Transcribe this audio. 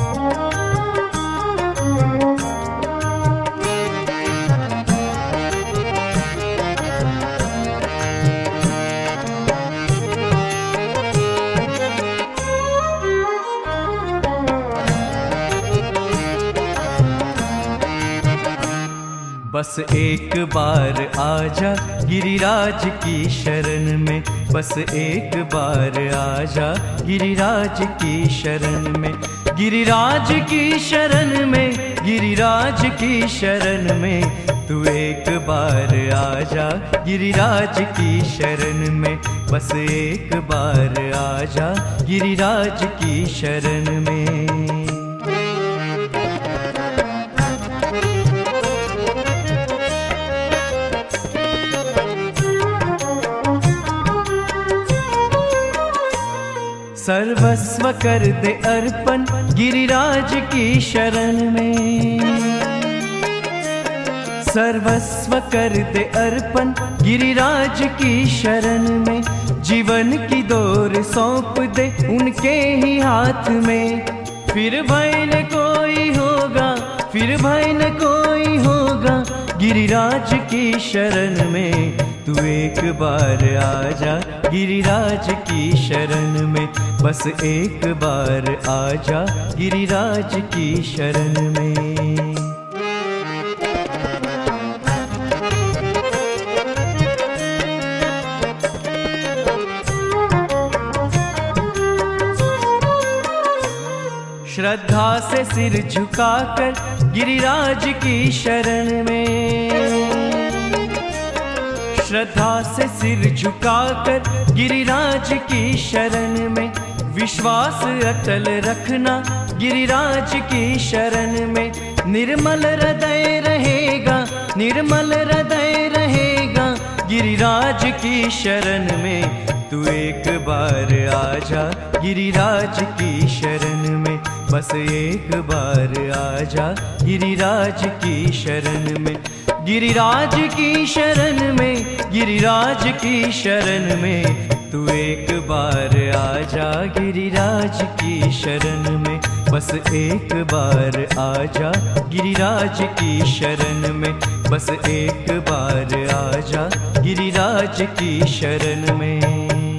बस एक बार आजा गिरिराज की शरण में, बस एक बार आजा गिरिराज की शरण में, गिरिराज की शरण में, गिरिराज की शरण में। तू एक बार आजा गिरिराज की शरण में, बस एक बार आजा गिरिराज की शरण में। सर्वस्व कर दे अर्पण गिरिराज की शरण में, सर्वस्व कर दे अर्पण गिरिराज की शरण में। जीवन की डोर सौंप दे उनके ही हाथ में, फिर भय न कोई होगा, फिर भय न कोई होगा गिरिराज की शरण में। तू एक बार आजा गिरिराज की शरण में, बस एक बार आजा गिरिराज की शरण में। श्रद्धा से सिर झुकाकर गिरिराज की शरण में, श्रद्धा से सिर झुकाकर गिरिराज की शरण में। विश्वास अटल रखना गिरिराज की शरण में, निर्मल हृदय रहेगा, निर्मल हृदय रहेगा गिरिराज की शरण में। तू एक बार आजा गिरिराज की शरण में, बस एक बार आजा गिरिराज की शरण में, गिरिराज की शरण में, गिरिराज की शरण में। तू एक बार आजा गिरिराज की शरण में, बस एक बार आजा गिरिराज की शरण में, बस एक बार आजा गिरिराज की शरण में।